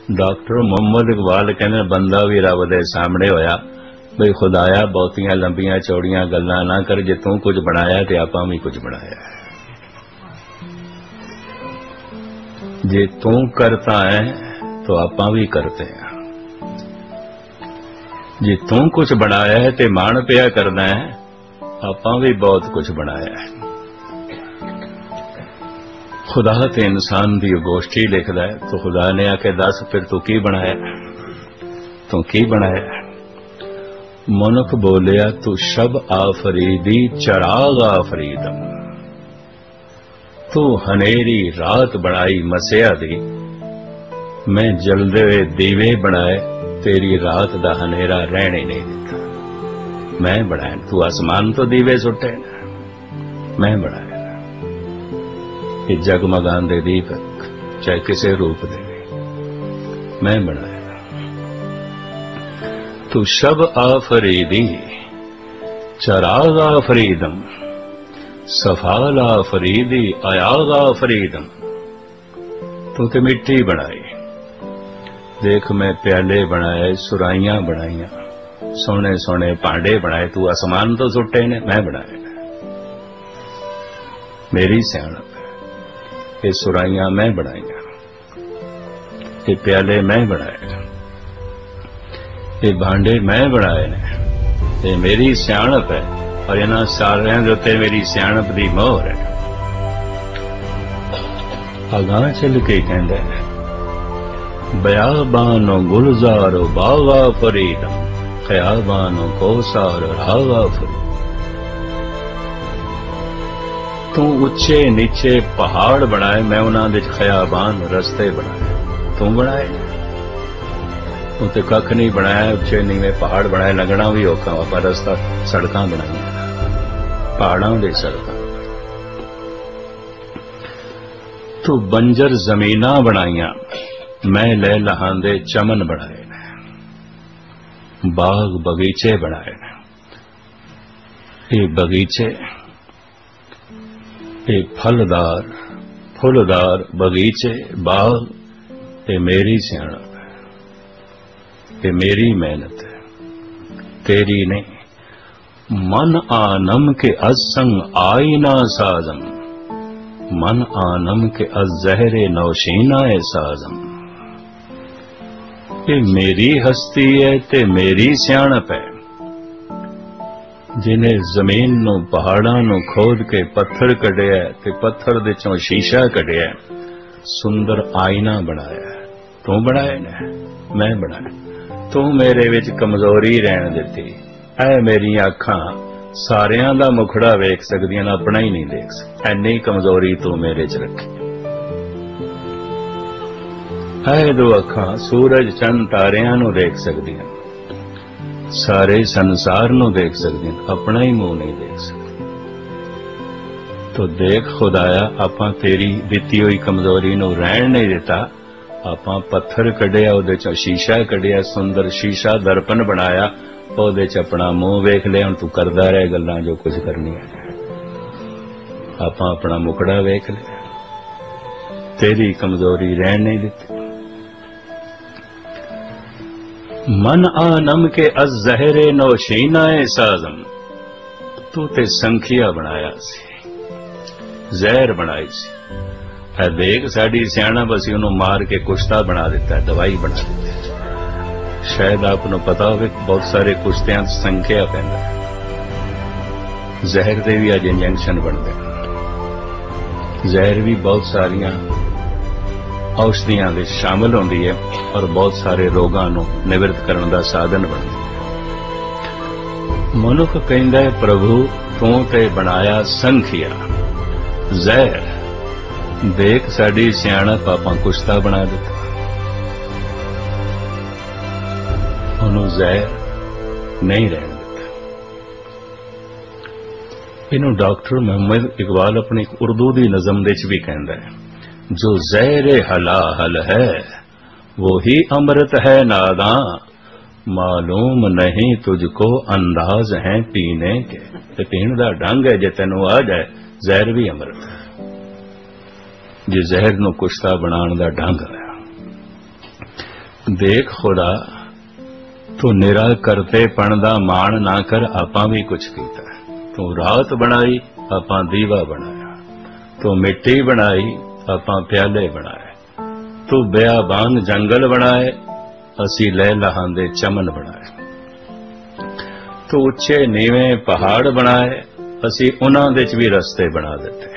Doctor Muhammad Iqbal कहने बंदा भी रब दे सामने होया बई खुदाया बहुतियां लंबियां चौड़ियां गल्लां ना कर, जे तू कुछ बनाया ते आपां भी कुछ बनाया है। जे तू करता है तो आपां भी करते हैं। जे तू कुछ बनाया है ते मान पिया करना है, आपां भी बहुत कुछ बनाया है। खुदा ते इंसान की गोष्ठी लिखदा है तो खुदा ने आके दस फिर तू की बनाया, तू की बनाया। मनुख बोलिया तू शब आफरीदी चराग आफरीदम, तू हनेरी रात बनाई मसिया दी, मैं जलदे हुए दीवे बनाए तेरी रात दा हनेरा रहने नहीं दिता। मैं बनाया, तू आसमान तो दीवे सुटे, मैं बनाया। ये जगमगांदे दीपक चाहे किसे रूप दे, मैं बनाया। तू शब आफरीदी चराग आफरीदम, सफाल आफरीदी अयाग आफरीदम, तू ते मिट्टी बनाई। देख मैं प्याले बनाए, सुराइयां बनाइया, सोने सोने भांडे बनाए, तू आसमान तो सुटे ने, मैं बनाए। मेरी सियाणप, ये सुराइयां मैं बनाइया, ये प्याले मैं बनाए, ये भांडे मैं बनाए ने, ये मेरी सियाणप है। और इन्हां सारियां दे उत्ते मेरी सियाणप दी मोहर है। अगां चल के कहंदा है बयाबानो गुलजारो बागा फरीदम, खयाबानो कोसार रागा फरीदम। तू उच्चे नीचे पहाड़ बनाए, मैं उन्हां दे खयाबान रस्ते बनाए, तू बनाए। तू ते कख नहीं बनाया, उच्चे नीवे पहाड़ बनाए, लगना भी औखा, आपां रस्ता सड़कां बनाई, पहाड़ां दे सड़कां। तू बंजर जमीनां बनाइयां, मैं ले लहांदे चमन बनाए, बाग बगीचे बनाए। ये बगीचे, ये फलदार फुलदार बगीचे बाग, ये मेरी सियाणप है, ये मेरी मेहनत है, तेरी नहीं। मन आनम के असंग आईना साजम, मन आनम के अजहरे नौशीना साजम। ये मेरी हस्ती है ते मेरी सियाणप है, जिन्हें जमीन नू पहाड़ां नू खोद के पत्थर कढ़िया ते पत्थर दे चों शीशा कढ़िया, सुंदर आईना बनाया। तू बनाया ने, मैं बनाया। तू मेरे विच कमजोरी रहन दिती, ऐ मेरी अखां सारियां दा मुखड़ा वेख सकदियां, अपना ही नहीं देख सकदी, ऐनी कमजोरी तू मेरे च रखी। ऐ दो अखां सूरज चंद तारियां नू देख सकदियां, सारे संसार नू देख सकदियां, अपना ही मुंह नहीं देख सकदी। तो देख खुदाया, आपां तेरी दिती हुई कमजोरी नू रहन नहीं दिता, आपां पत्थर कढ़िया, उहदे च शीशा कढ़िया, सुंदर शीशा दर्पण बनाया, उहदे च अपना मुंह वेख लिया। हुण तू करदा रह गल्लां जो कुछ करनियां, आपां अपना मुकड़ा वेख लिया, तेरी कमजोरी रहन नहीं दिती। मन आनम के अजहरे नौशीनाए साजम, तू ते संखिया बनाया सी, जहर बनाई सी। है देख साड़ी सियाणप, असीं उहनूं मार के कुश्ता बना दिता, दवाई बना दी। शायद आपनूं पता होवे बहुत सारे कुश्तियां संखिया पैंदा, जहर दे भी अज इंजेक्शन बनदे। जहर भी बहुत सारियां औषधियां दे शामिल होंदी है और बहुत सारे रोगां नूं निवृत्त करने दा साधन बनदी है। मनुख कहंदा है प्रभु तू ते बनाया संखिया, जहर देख साडी सियाणप, आपां कुश्ता बना दिता, उहनूं जहर नहीं रहन दिता। इनू डॉक्टर मुहम्मद इकबाल अपनी उर्दू दी नज़म दे च भी कहंदा है, जो ज़हर हलाहल है वो ही अमृत है नादां, मालूम नहीं तुझको अंदाज है पीने के। ते पीण दा ढंग है, जे तैनूं आ जाए जहर भी अमृत है, जे जहर नूं कुश्ता बनाण दा ढंग है। देख खुदा तू निरा करते पण दा मान ना कर, आपां भी कुछ कीता। तू रात बनाई, आपां दीवा बनाया। तू मिट्टी बनाई, आपां प्याले बनाए। तू बियाबान जंगल बनाए, असी लह लहांदे चमन बनाए। तू उच्चे नीवें पहाड़ बनाए, असी उन्हां दे च भी रस्ते बना दिते।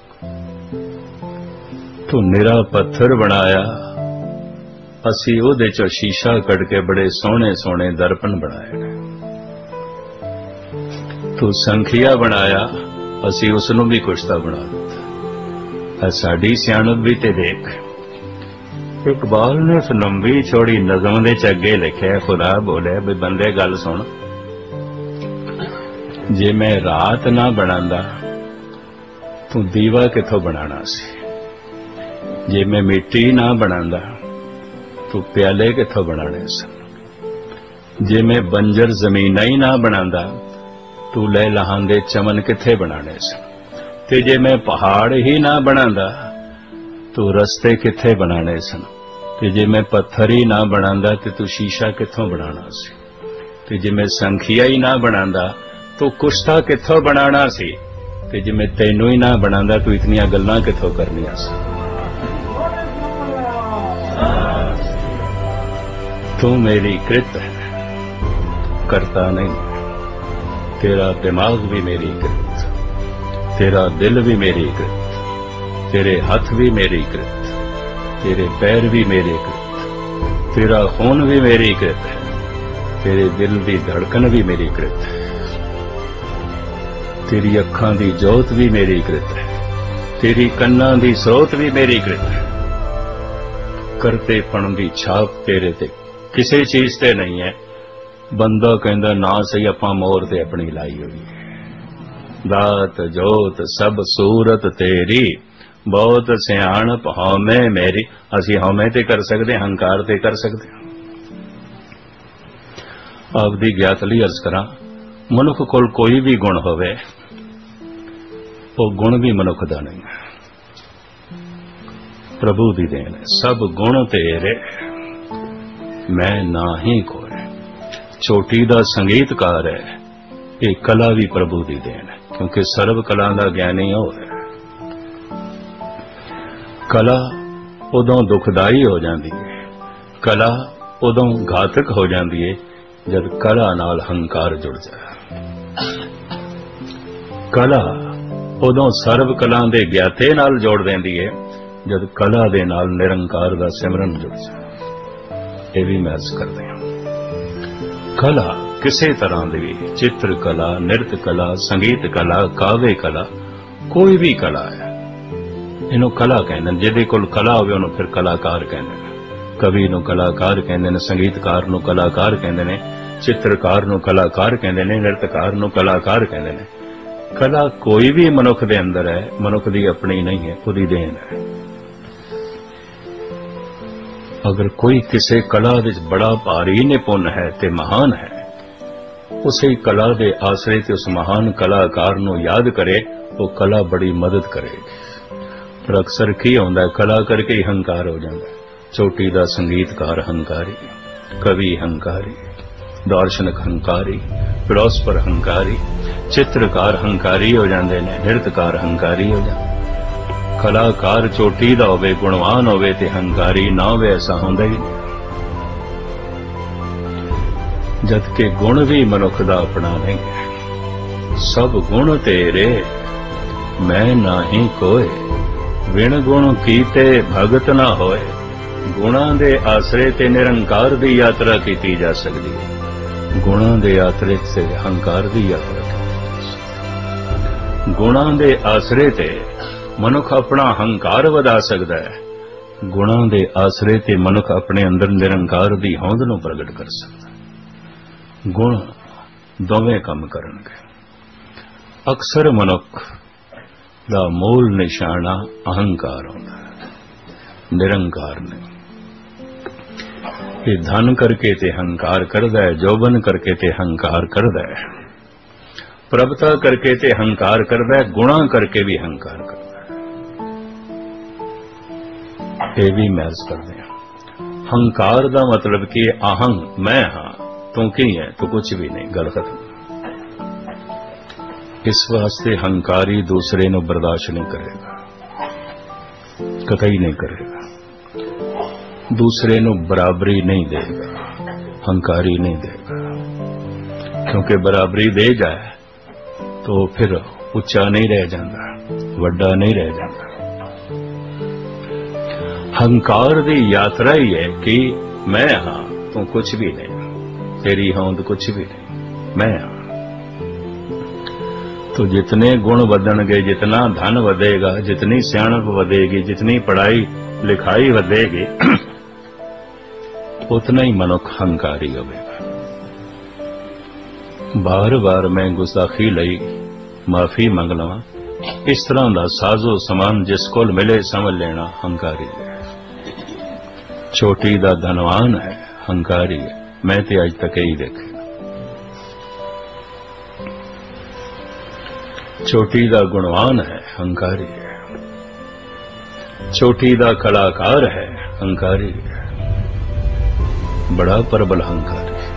तू निरा पत्थर बनाया, असी उहदे चों शीशा कढ़ के बड़े सोहने सोहने दर्पण बनाए। तू संखिया बनाया, असी उसनूं भी कुछ तां बना दिता। साडी सियाणप भी ते देख। इकबाल ने उस लंबी चौड़ी नज़म दे च अगे लिखिआ, खुदा बोले भी बंदे गल सुन, जे मैं रात ना बनांदा तू दीवा किथों बनाना सी? जे मैं मिट्टी ना बनांदा तू प्याले किथों बनाने सन? जे मैं बंजर जमीना ही ना बनांदा तू लह लहांदे चमन किथे बनाने सन? ते जे मैं पहाड़ ही ना बनांदा तू रस्ते किथे बनाने सन? ते जे मैं पत्थर ही ना बनांदा ते तू शीशा किथों बनाना सी? ते जे मैं संखिया ही ना बनांदा तू कुश्ता किथों बनाना सी? ते जे मैं तैनू ही ना बनांदा तू इतनियां गल्लां किथों करनियां सी? तू मेरी कृत है, करता नहीं। तेरा दिमाग भी मेरी कृत, तेरा दिल भी मेरी कृत, तेरे हाथ भी मेरी कृत, तेरे पैर भी मेरी कृत, तेरा खून भी मेरी कृत है, तेरे दिल की धड़कन भी मेरी कृत है, तेरी अखां दी जोत भी मेरी कृत है, तेरी कन्नां दी सोत भी मेरी कृत है। करतेपण दी छाप तेरे ते किसी चीज ते नहीं है। बंदा कहंदा ना सही आपां मोर ते अपनी लाई हुई है। दात जोत सब सूरत तेरी, बहुत सियाणप हौमे मेरी। असी हौमे ते कर सकते, हंकार ते कर सकते। आपदी ज्ञात लई अर्ज करा, मनुख कोल कोई भी गुण होवे वो गुण भी मनुख दा नहीं है, प्रभु दी देन है। सब गुण तेरे मैं ना ही कोई। चोटी दा संगीतकार है, ये कला भी प्रभु दी देन है, क्योंकि सर्व कला दा ज्ञानी हो है। कला उदों दुखदाई हो जाती है, कला उदों घातक हो जाती है जब कला नाल हंकार जुड़ जाए। कला उदों सर्व कला दे ज्ञाते नाल जोड़ देंदी है जब कला दे नाल निरंकार दा सिमरन जुड़ जाए। ये भी मैं अर्ज करते हैं, कला किसी तरह की भी, चित्र कला, नृत्य कला, संगीत कला, काव्य कला, कोई भी कला है, इनू कला कहते हैं। जिहदे कोल कला होवे उहनूं फिर कलाकार कहते हैं। कवि नूं कलाकार कहते हैं, संगीतकार नूं कलाकार कहते हैं, चित्रकार नूं कलाकार कहते हैं, नृत्यकार नूं कलाकार कहते हैं। कला कोई भी मनुख दे अंदर है, मनुख दी अपनी नहीं है, खुदी देन है। अगर कोई किसी कला विच बड़ा भारी निपुण है ते महान है, उसे कला दे आसरे ते उस महान कलाकार नूं याद करे, वो कला बड़ी मदद करेगी। पर अक्सर की होंदा है, कला करके ही हंकार हो जाता है। चोटी दा संगीतकार हंकारी, कवि हंकारी, दार्शनिक हंकारी, फिलोसफर हंकारी, चित्रकार हंकारी हो जाते हैं, नृत्यकार हंकारी हो जाते। कलाकार चोटी दा होवे, गुणवान होवे ते हंकारी ना होवे, ऐसा होंदा ही नहीं। जबकि गुण भी मनुख दा अपना नहीं है। सब गुण तेरे मैं नाही कोय, विण गुण कीते भगत ना होए। गुणां दे आसरे ते निरंकार दी यात्रा कीती जा सकदी है, गुणां दे आसरे से हंकार दी यात्रा कीती जा सकदी है। गुणां दे आसरे ते मनुख अपना हंकार वधा सकता है, गुणां दे आसरे ते मनुख अपने अंदर निरंकार दी होंद नूं प्रगट कर सकता है। गुण दोवें काम करनगे। अक्सर मनुख दा मूल निशाना अहंकार होंदा है, निरंकार नहीं। ये धन करके ते हंकार करदा है, जोबन करके ते हंकार करदा है, प्रभुता करके ते हंकार करदा है, गुणा करके भी हंकार करदा है। ये भी महज करते हैं। हंकार का मतलब कि अहं मैं हाँ, तू की है, तू कुछ भी नहीं, गल खत्म। इस वास्ते हंकारी दूसरे को बर्दाश्त नहीं करेगा, कतई नहीं करेगा, दूसरे को बराबरी नहीं देगा, हंकारी नहीं देगा। क्योंकि बराबरी दे जाए तो फिर उच्चा नहीं रह जाता, वड्डा नहीं रह जाता। हंकार की यात्रा ही है कि मैं हाँ, तू कुछ भी नहीं, तेरी होंद कुछ भी नहीं, मैं हाँ। तो जितने गुण बढ़नगे, जितना धन बढ़ेगा, जितनी सियाणप बढ़ेगी, जितनी पढ़ाई लिखाई बढ़ेगी, उतना ही मनुख हंकारी होगा। बार बार मैं गुस्ताखी लई माफी मंग लवां, इस तरह का साजो समान जिस कोल मिले समझ लेना हंकारी है। छोटी दा धनवान है, हंकारी है। मैं ते अज तक यही देखे। छोटी दा गुणवान है, हंकारी है। छोटी दा कलाकार है, हंकारी है। बड़ा प्रबल हंकारी है।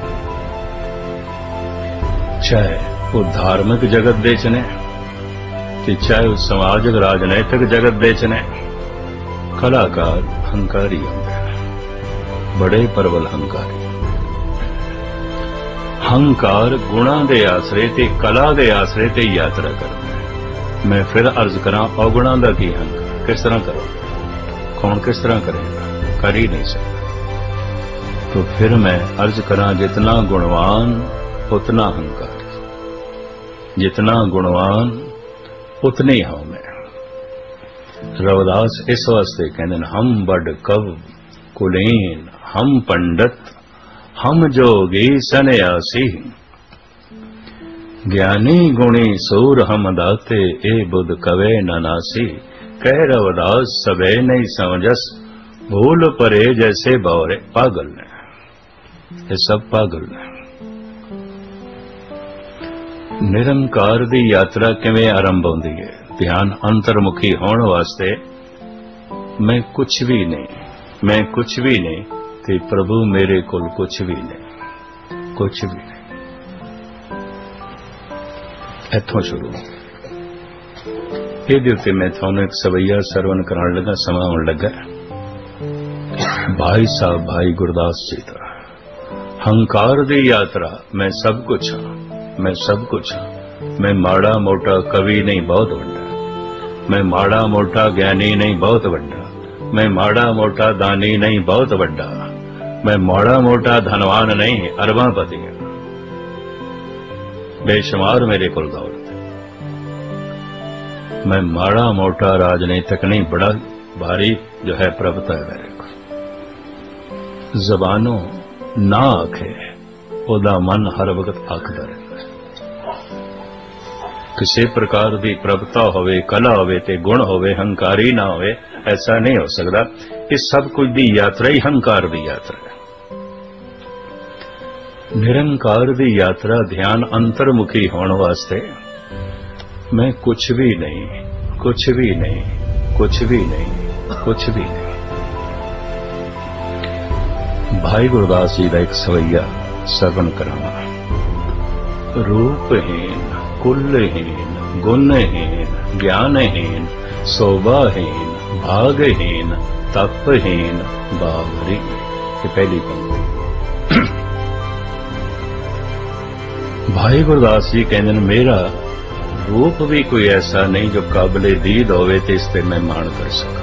चाहे वो धार्मिक जगत बेचने, चाहे वो समाजिक राजनैतिक जगत बेचने, कलाकार हंकारी होंगे, बड़े प्रबल हंकारी। हंकार गुणा दे आसरे ते कला दे आसरे ते यात्रा करता है। मैं फिर अर्ज करा, अवगुणा का की हंकार किस तरह करो, कौन किस तरह करेगा, कर ही नहीं सकता। तो फिर मैं अर्ज करा, जितना गुणवान उतना हंकार, जितना गुणवान उतने हूं मैं। रविदास इस वास्ते कहते हम बड़ कव कुलीन, हम पंडित, हम जोगी सन्यासी, ज्ञानी गुणी सूर हम दाते, ए बुध कवे ननासी। कह रविदास सबे नहीं समझस, भूल परे जैसे बौरे। पागल ने, ये सब पागल ने। निरंकार दी यात्रा किवें आरंभ होंदी है? ध्यान अंतर्मुखी होने वास्ते मैं कुछ भी नहीं, मैं कुछ भी नहीं, ते प्रभु मेरे कोल कुछ भी नहीं, कुछ भी नहीं। इत्थों शुरू। ये उत्ते मैं थानू एक सवैया सरवण कराने लगा, समा आने लगा। भाई साहब भाई गुरदास जी का हंकार दी यात्रा। मैं सब कुछ हाँ, मैं सब कुछ हाँ। मैं माड़ा मोटा कवि नहीं, बहुत बड़ा। मैं माड़ा मोटा ज्ञानी नहीं, बहुत बड़ा। मैं माड़ा मोटा दानी नहीं, बहुत बड़ा। मैं माड़ा मोटा धनवान नहीं, अरबापति हूं। बेशुमार मेरे को दौलत। मैं माड़ा मोटा राजनीतिक नहीं, बड़ा भारी जो है प्रभुता है मेरे को। जबानों ना आखे, ओदा मन हर वक्त आखदा रहता है। किसी प्रकार की प्रभुता होवे, कला होवे ते गुण होवे, हंकारी ना होवे, ऐसा नहीं हो सकता। इस सब कुछ की यात्रा ही हंकार की यात्रा है। निरंकार की यात्रा ध्यान अंतर्मुखी होने वास्ते मैं कुछ भी नहीं, कुछ भी नहीं, कुछ भी नहीं, कुछ भी नहीं। भाई गुरदास जी का एक सवैया श्रवण करावा। रूपहीन, कुलहीन, गुणहीन, ज्ञानहीन, शोभाहीन, भागहीन, तपहीन, बावरी। ये पहली पंक्ति। भाई गुरदास जी कहते हैं, मेरा रूप भी कोई ऐसा नहीं जो काबिले दीद होवे ते इस पे मैं मान कर सका।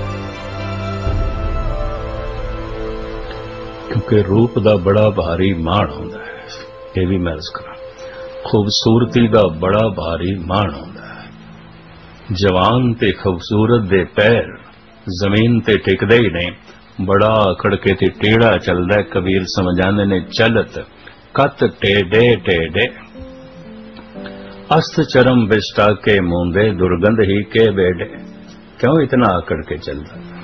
क्योंकि रूप दा बड़ा भारी मान होता है, ये भी मैं अर्ज करा। खूबसूरती दा बड़ा भारी मान होता है। जवान ते खूबसूरत दे पैर जमीन ते टिकदे ही नहीं, बड़ा अकड़ के ते टेढ़ा चलदा है। कबीर समझाने ने चलत कत टेढ़े टेढ़े, अस्त चरम बिस्टा के मूंदे, दुर्गंध ही के बेड़े। क्यों इतना अकड़ के चलता है?